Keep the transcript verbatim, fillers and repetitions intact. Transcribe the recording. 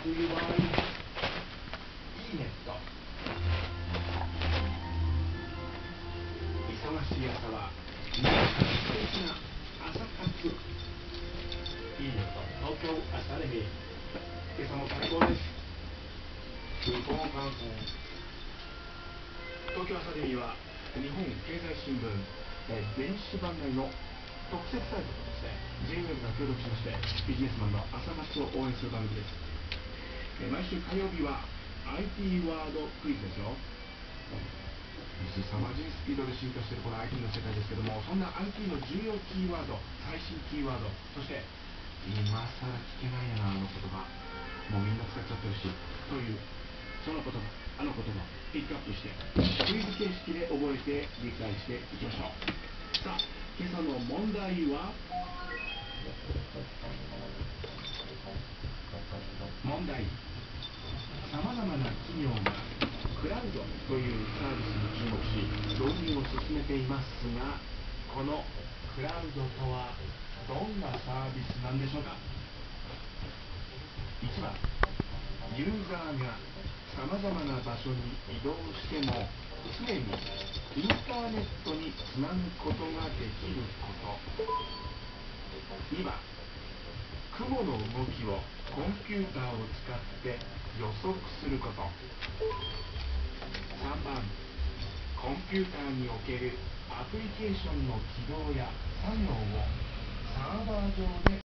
次は イーネット。忙しい朝は皆さん素敵な朝活。 イーネット東京アカデミー、今朝も最高です。不幸観光。東京アカデミーは日本経済新聞え電子版内の特設サイトとですね ジェイウェブ が協力しましてビジネスマンの朝活を応援する番組です。え毎週火曜日は アイティー ワードクイズですよ。凄まじいスピードで進化しているこの アイティー の世界ですけども、そんな アイティー の重要キーワード、最新キーワード、そして今更聞けないよなあの言葉、もうみんな使っちゃってるしというその言葉、あの言葉ピックアップしてクイズ形式で覚えて理解していきましょう。さあ、今朝の問題は問題。さまざまな企業がクラウドというサービスに注目し導入を進めていますが、このクラウドとはどんなサービスなんでしょうか。いちばん、ユーザーがさまざまな場所に移動しても常にインターネットにつなぐことができること。にばん、雲の動きをコンピューターを使って予測すること。さんばん、コンピューターにおけるアプリケーションの起動や作業をサーバー上で